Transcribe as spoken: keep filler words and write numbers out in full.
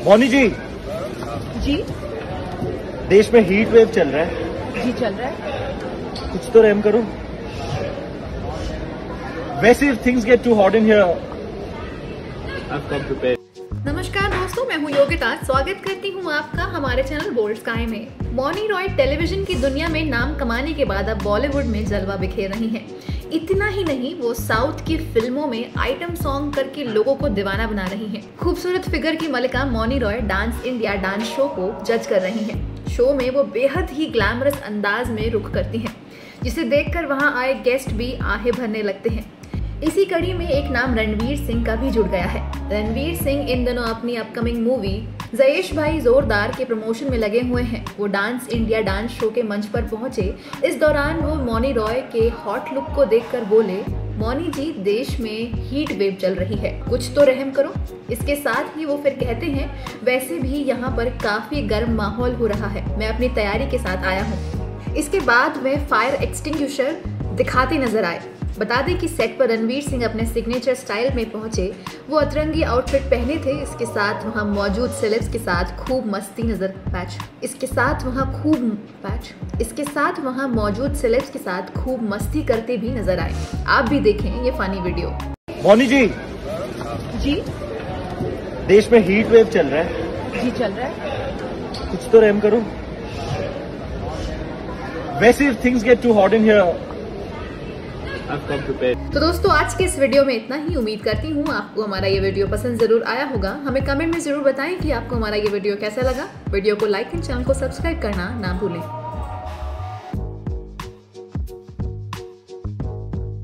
मोनी जी जी देश में heat wave चल रहा है। जी चल रहा है। कुछ तो रहम करो। वैसे if things get too hot in here, I've come prepared. नमस्कार दोस्तों, मैं हूं योगिता। स्वागत करती हूं आपका हमारे चैनल बोल्ड स्काई में। मौनी रॉय टेलीविजन की दुनिया में नाम कमाने के बाद अब बॉलीवुड में जलवा बिखेर रही हैं। इतना ही नहीं, वो साउथ की फिल्मों में आइटम सॉन्ग करके लोगों को दीवाना बना रही हैं। खूबसूरत फिगर की मलिका Mouni Roy dance India dance show को जज कर रही हैं। शो में वो बेहद ही ग्लैमरस अंदाज में रुख करती हैं, जिसे देखकर वहां आए गेस्ट भी आहें भरने लगते हैं। इसी कड़ी में एक नाम रणवीर सिंह का भी जुड़ गया है। रणवीर सिंह इन दिनों अपनी अपकमिंग मूवी जयेश भाई जोरदार के प्रमोशन में लगे हुए हैं। वो डांस इंडिया डांस शो के मंच पर पहुंचे। इस दौरान वो मौनी रॉय के हॉट लुक को देखकर बोले, मौनी जी देश में हीट वेव चल रही है, कुछ तो रहम करो। इसके साथ ही वो फिर कहते हैं, वैसे भी यहाँ पर काफी गर्म माहौल हो रहा है, मैं अपनी तैयारी के साथ आया हूँ। इसके बाद वे फायर एक्सटिंग्विशर दिखाते नजर आए। बता दें कि सेट पर रणवीर सिंह अपने सिग्नेचर स्टाइल में पहुंचे। वो अतरंगी आउटफिट पहने थे। इसके साथ वहां मौजूद सेलेब्स के साथ खूब मस्ती नजर पैच इसके साथ वहां खूब पैच इसके साथ वहां मौजूद सेलेब्स के साथ खूब मस्ती करते भी नजर आए। आप भी देखें ये फनी वीडियो। मोनी जी जी देश में हीट वेव चल रहा है। जी चल रहा है। कुछ तो रहम करो। वैसे if things get too hot in here, I've come prepared. तो दोस्तों, आज के इस वीडियो में इतना ही। उम्मीद करती हूँ आपको हमारा ये वीडियो पसंद जरूर आया होगा। हमें कमेंट में जरूर बताएं कि आपको हमारा ये वीडियो कैसा लगा। वीडियो को लाइक एंड चैनल को सब्सक्राइब करना ना भूलें।